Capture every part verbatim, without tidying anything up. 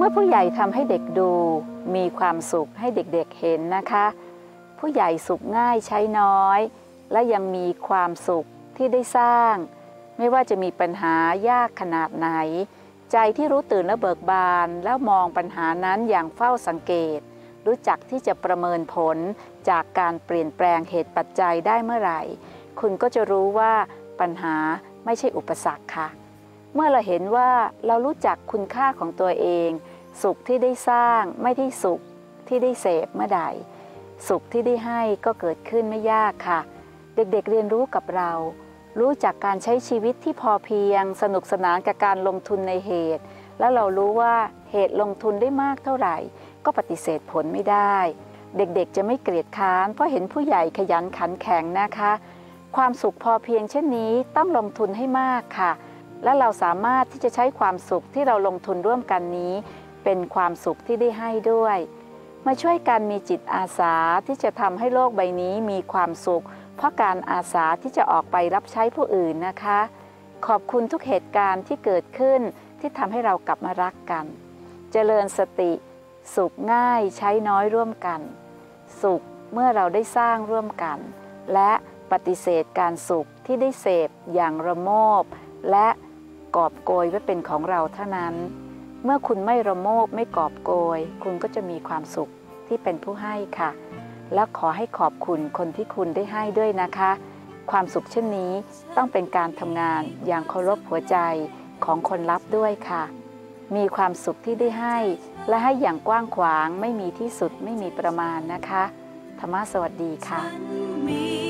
มื่อผู้ใหญ่ทำให้เด็กดูมีความสุขให้เด็กๆเห็นนะคะผู้ใหญ่สุขง่ายใช้น้อยและยังมีความสุขที่ได้สร้างไม่ว่าจะมีปัญหายากขนาดไหนใจที่รู้ตื่นและเบิกบานแล้วมองปัญหานั้นอย่างเฝ้าสังเกตรู้จักที่จะประเมินผลจากการเปลี่ยนแปลงเหตุปัจจัยได้เมื่อไหร่คุณก็จะรู้ว่าปัญหาไม่ใช่อุปสรรคค่ะเมื่อเราเห็นว่าเรารู้จักคุณค่าของตัวเองสุขที่ได้สร้างไม่ได้สุขที่ได้เสพเมื่อใดสุขที่ได้ให้ก็เกิดขึ้นไม่ยากค่ะเด็กๆ เ, เรียนรู้กับเรารู้จักการใช้ชีวิตที่พอเพียงสนุกสนานกับการลงทุนในเหตุแล้วเรารู้ว่าเหตุลงทุนได้มากเท่าไหร่ก็ปฏิเสธผลไม่ได้เด็กๆจะไม่เกลียดค้านเพราะเห็นผู้ใหญ่ขยันขันแข็งนะคะความสุขพอเพียงเช่นนี้ต้องลงทุนให้มากค่ะและเราสามารถที่จะใช้ความสุขที่เราลงทุนร่วมกันนี้เป็นความสุขที่ได้ให้ด้วยมาช่วยกันมีจิตอาสาที่จะทำให้โลกใบนี้มีความสุขเพราะการอาสาที่จะออกไปรับใช้ผู้อื่นนะคะขอบคุณทุกเหตุการณ์ที่เกิดขึ้นที่ทำให้เรากลับมารักกันเจริญสติสุขง่ายใช้น้อยร่วมกันสุขเมื่อเราได้สร้างร่วมกันและปฏิเสธการสุขที่ได้เสพอย่างระโมบและกอบโกยไว้เป็นของเราเท่านั้นเมื่อคุณไม่ระโมบไม่กอบโกยคุณก็จะมีความสุขที่เป็นผู้ให้ค่ะและขอให้ขอบคุณคนที่คุณได้ให้ด้วยนะคะความสุขเช่นนี้ต้องเป็นการทำงานอย่างเคารพหัวใจของคนรับด้วยค่ะมีความสุขที่ได้ให้และให้อย่างกว้างขวางไม่มีที่สุดไม่มีประมาณนะคะธรรมะสวัสดีค่ะ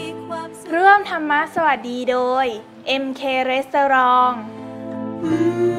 ร่วมธรรมะสวัสดีโดย เอ็ม เค Restaurant